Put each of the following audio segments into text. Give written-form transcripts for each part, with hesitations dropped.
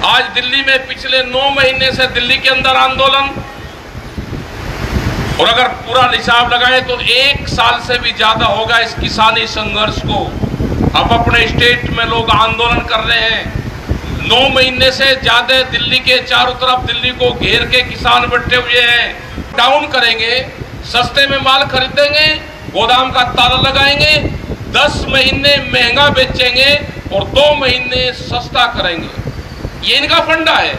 आज दिल्ली में पिछले 9 महीने से दिल्ली के अंदर आंदोलन, और अगर पूरा हिसाब लगाए तो 1 साल से भी ज्यादा होगा इस किसानी संघर्ष को। अब अपने स्टेट में लोग आंदोलन कर रहे हैं। 9 महीने से ज्यादा दिल्ली के चारों तरफ दिल्ली को घेर के किसान बैठे हुए हैं। डाउन करेंगे, सस्ते में माल खरीदेंगे, गोदाम का ताला लगाएंगे, 10 महीने महंगा बेचेंगे और 2 महीने सस्ता करेंगे। ये इनका फंडा है।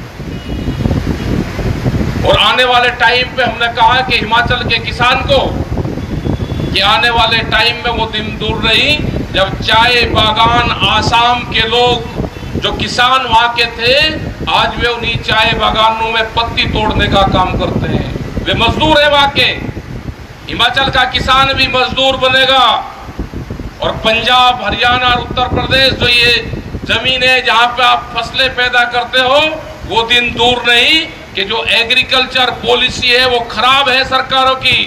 और आने वाले टाइम पे हमने कहा कि हिमाचल के किसान को कि आने वाले टाइम में वो दिन दूर नहीं जब चाय बागान आसाम के लोग जो किसान वहां के थे, आज वे उन्हीं चाय बागानों में पत्ती तोड़ने का काम करते हैं। वे मजदूर है वहां के। हिमाचल का किसान भी मजदूर बनेगा। और पंजाब, हरियाणा और उत्तर प्रदेश जो ये जमीन है जहां पे आप फसलें पैदा करते हो, वो दिन दूर नहीं कि जो एग्रीकल्चर पॉलिसी है वो खराब है सरकारों की।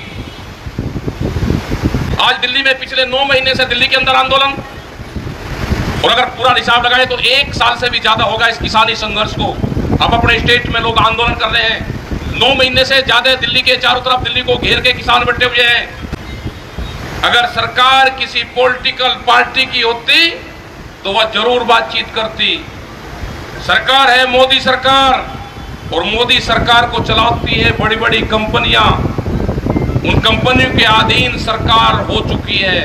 आज दिल्ली में पिछले 9 महीने से दिल्ली के अंदर आंदोलन, और अगर पूरा हिसाब लगाए तो 1 साल से भी ज्यादा होगा इस किसानी संघर्ष को। अब अपने स्टेट में लोग आंदोलन कर रहे हैं। 9 महीने से ज्यादा दिल्ली के चारों तरफ दिल्ली को घेर के किसान बैठे हुए हैं। अगर सरकार किसी पॉलिटिकल पार्टी की होती तो वह जरूर बातचीत करती। सरकार है मोदी सरकार, और मोदी सरकार को चलाती है बड़ी बड़ी कंपनियां। उन कंपनियों के अधीन सरकार हो चुकी है।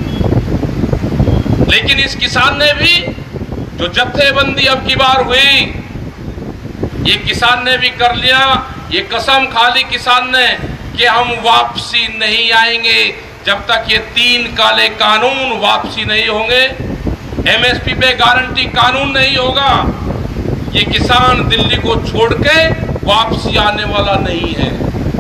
लेकिन इस किसान ने भी जो जत्थेबंदी अब की बार हुई, ये किसान ने भी कर लिया। ये कसम खा ली किसान ने कि हम वापसी नहीं आएंगे जब तक ये 3 काले कानून वापसी नहीं होंगे, एमएसपी पे गारंटी कानून नहीं होगा। ये किसान दिल्ली को छोड़ के वापसी आने वाला नहीं है।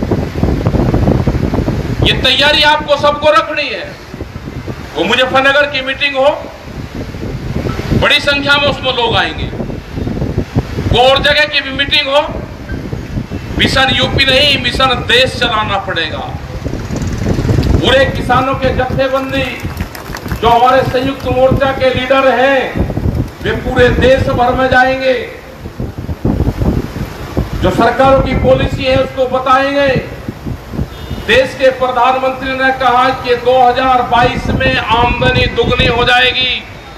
ये तैयारी आपको सबको रखनी है। वो मुजफ्फरनगर की मीटिंग हो, बड़ी संख्या में उसमें लोग आएंगे। वो और जगह की भी मीटिंग हो, मिशन यूपी नहीं, मिशन देश चलाना पड़ेगा। पूरे किसानों के जत्थेबंदी जो हमारे संयुक्त मोर्चा के लीडर हैं, वे पूरे देश भर में जाएंगे। जो सरकारों की पॉलिसी है उसको बताएंगे। देश के प्रधानमंत्री ने कहा कि 2022 में आमदनी दुगनी हो जाएगी।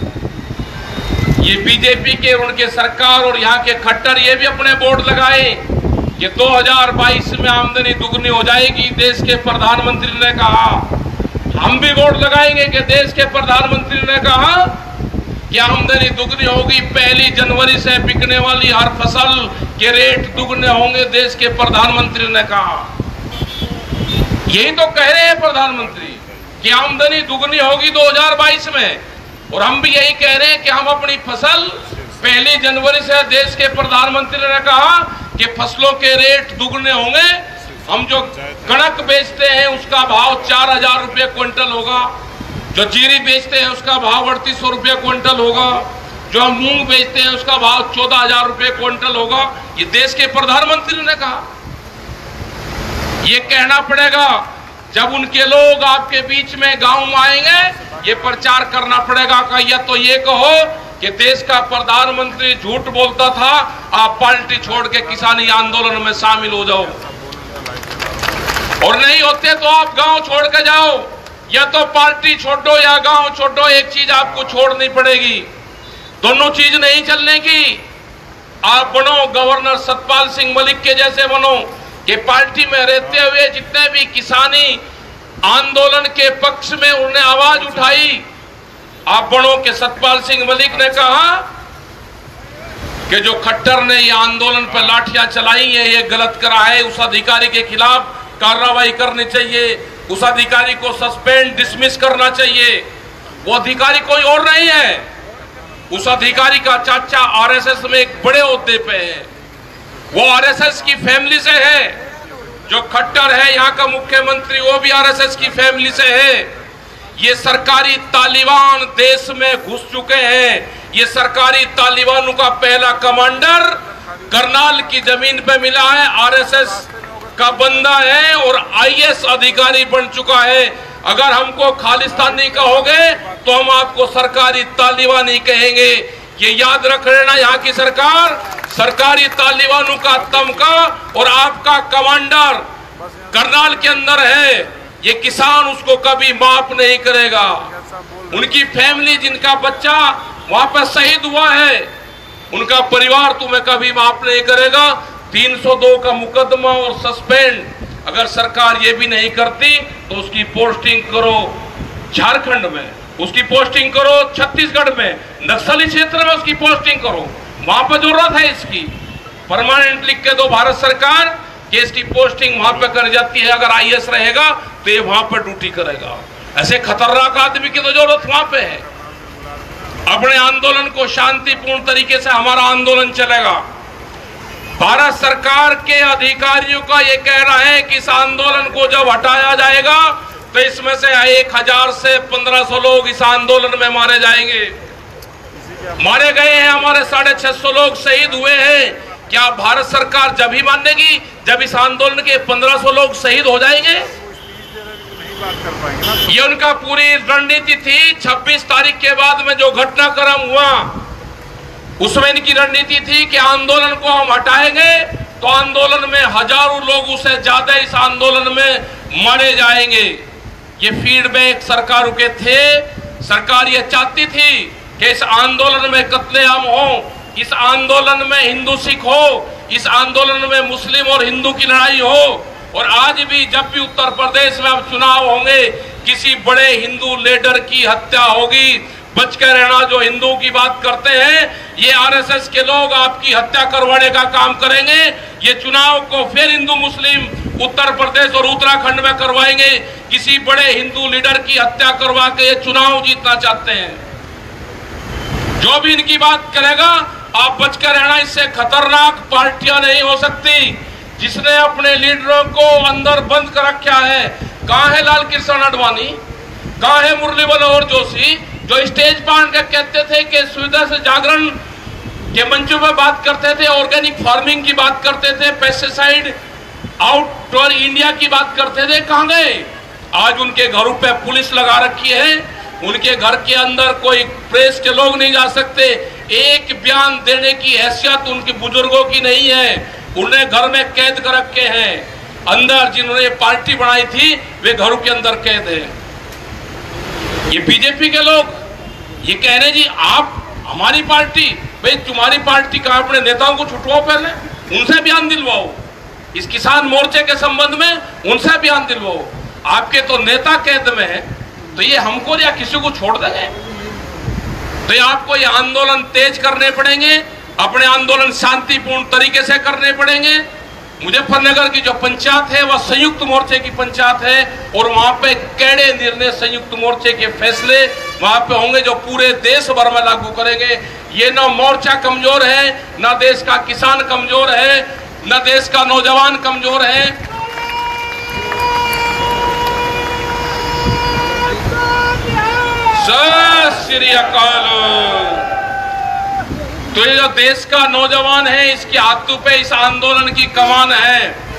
ये बीजेपी के, उनके सरकार और यहाँ के खट्टर ये भी अपने बोर्ड लगाए कि 2022 में आमदनी दुगनी हो जाएगी। देश के प्रधानमंत्री ने कहा। हम भी बोर्ड लगाएंगे कि देश के प्रधानमंत्री ने कहा कि आमदनी दुगनी होगी। 1 जनवरी से बिकने वाली हर फसल के रेट दुगने होंगे, देश के प्रधानमंत्री ने कहा। यही तो कह रहे हैं प्रधानमंत्री कि आमदनी दुगनी होगी 2022 में, और हम भी यही कह रहे हैं कि हम अपनी फसल 1 जनवरी से, देश के प्रधानमंत्री ने कहा कि फसलों के रेट दुगने होंगे। हम जो कणक बेचते हैं उसका भाव 4000 रुपये क्विंटल होगा, जो जीरी बेचते हैं उसका भाव 3800 रुपये क्विंटल होगा, जो हम मूंग बेचते हैं उसका भाव 14000 रुपये क्विंटल होगा। ये देश के प्रधानमंत्री ने कहा। ये कहना पड़ेगा जब उनके लोग आपके बीच में गांव में आएंगे, ये प्रचार करना पड़ेगा का या तो ये कहो कि देश का प्रधानमंत्री झूठ बोलता था, आप पार्टी छोड़ के किसानी आंदोलन में शामिल हो जाओ, और नहीं होते तो आप गांव छोड़ के जाओ। या तो पार्टी छोड़ो या गांव छोड़ो, एक चीज आपको छोड़नी पड़ेगी। दोनों चीज नहीं चलने की। आप बनो गवर्नर सतपाल सिंह मलिक के जैसे बनो कि पार्टी में रहते हुए जितने भी किसानी आंदोलन के पक्ष में उन्होंने आवाज उठाई, आप बनो कि सतपाल सिंह मलिक ने कहा कि जो खट्टर ने ये आंदोलन पर लाठियां चलाई है, ये गलत करा है, उस अधिकारी के खिलाफ कार्रवाई करनी चाहिए, उस अधिकारी को सस्पेंड डिसमिस करना चाहिए। वो अधिकारी कोई और नहीं है, उस अधिकारी का चाचा आरएसएस में एक बड़े ओहदे पे है, वो आरएसएस की फैमिली से है। जो खट्टर है यहाँ का मुख्यमंत्री, वो भी आरएसएस की फैमिली से है। ये सरकारी तालिबान देश में घुस चुके हैं। ये सरकारी तालिबानों का पहला कमांडर करनाल की जमीन पे मिला है, आरएसएस का बंदा है और आईएएस अधिकारी बन चुका है। अगर हमको खालिस्तानी कहोगे तो हम आपको सरकारी तालिबानी कहेंगे। ये याद रख लेना, यहाँ की सरकार सरकारी तालिबानों का तमका और आपका कमांडर करनाल के अंदर है, ये किसान उसको कभी माफ नहीं करेगा। उनकी फैमिली, जिनका बच्चा वहां पर शहीद हुआ है, उनका परिवार तुम्हें कभी माफ नहीं करेगा। 302 का मुकदमा और सस्पेंड अगर सरकार ये भी नहीं करती तो उसकी पोस्टिंग करो झारखंड में, उसकी पोस्टिंग करो छत्तीसगढ़ में, नक्सली क्षेत्र में उसकी पोस्टिंग करो, वहां पर जरूरत है इसकी। परमानेंट लिख के दो भारत सरकार कि इसकी पोस्टिंग वहां पर कर जाती है, अगर आईएएस रहेगा तो ये वहां पर ड्यूटी करेगा। ऐसे खतरनाक आदमी की तो जरूरत वहां पे है। अपने आंदोलन को शांतिपूर्ण तरीके से हमारा आंदोलन चलेगा। भारत सरकार के अधिकारियों का यह कहना है कि इस आंदोलन को जब हटाया जाएगा तो इसमें से 1000 से 1500 लोग इस आंदोलन में मारे जाएंगे। मारे गए हैं, हमारे 650 लोग शहीद हुए हैं। क्या भारत सरकार जब ही मानेगी जब इस आंदोलन के 1500 लोग शहीद हो जाएंगे? ये उनका पूरी रणनीति थी। 26 तारीख के बाद में जो घटनाक्रम हुआ उसमें इनकी रणनीति थी कि आंदोलन को हम हटाएंगे तो आंदोलन में हजारों लोग उससे ज्यादा इस आंदोलन में मारे जाएंगे। ये फीडबैक सरकारों के थे। सरकार ये चाहती थी कि इस आंदोलन में कत्लेआम हो, इस आंदोलन में हिंदू सिख हो, इस आंदोलन में मुस्लिम और हिंदू की लड़ाई हो। और आज भी जब भी उत्तर प्रदेश में अब चुनाव होंगे, किसी बड़े हिंदू लीडर की हत्या होगी, बच कर रहना। जो हिंदू की बात करते हैं, ये आरएसएस के लोग आपकी हत्या करवाने का काम करेंगे। ये चुनाव को फिर हिंदू मुस्लिम उत्तर प्रदेश और उत्तराखंड में करवाएंगे। किसी बड़े हिंदू लीडर की हत्या करवा के ये चुनाव जीतना चाहते हैं। जो भी इनकी बात करेगा, आप बचकर रहना। इससे खतरनाक पार्टियां नहीं हो सकती जिसने अपने लीडरों को अंदर बंद कर रखा है। कहाँ है लाल कृष्ण आडवाणी, कहाँ है मुरली मनोहर जोशी, जो स्टेज पर कहते थे कि सुविधा से जागरण के मंचों में बात करते थे, ऑर्गेनिक फार्मिंग की बात करते थे, पेस्टिसाइड आउट ऑफ इंडिया की बात करते थे। कहाँ गए? आज उनके घरों पे पुलिस लगा रखी है। उनके घर के अंदर कोई प्रेस के लोग नहीं जा सकते। एक बयान देने की हैसियत उनके बुजुर्गों की नहीं है। उन्हें घर में कैद कर रखे हैं। अंदर जिन्होंने पार्टी बनाई थी वे घरों के अंदर कैद हैं। ये बीजेपी के लोग ये कह रहे जी आप हमारी पार्टी, भाई तुम्हारी पार्टी का अपने नेताओं को छुटवाओ, पहले उनसे बयान दिलवाओ। इस किसान मोर्चे के संबंध में उनसे बयान दिलवाओ। आपके तो नेता कैद में है, तो ये हमको या किसी को छोड़ देंगे? तो ये आपको ये आंदोलन तेज करने पड़ेंगे। अपने आंदोलन शांतिपूर्ण तरीके से करने पड़ेंगे। मुजफ्फरनगर की जो पंचायत है वह संयुक्त मोर्चे की पंचायत है और वहां पे कड़े निर्णय संयुक्त मोर्चे के फैसले वहां पे होंगे जो पूरे देश भर में लागू करेंगे। ये ना मोर्चा कमजोर है, ना देश का किसान कमजोर है, ना देश का नौजवान कमजोर है। सत श्री अकाल। तो ये जो देश का नौजवान है, इसके हाथों पे इस आंदोलन की कमान है।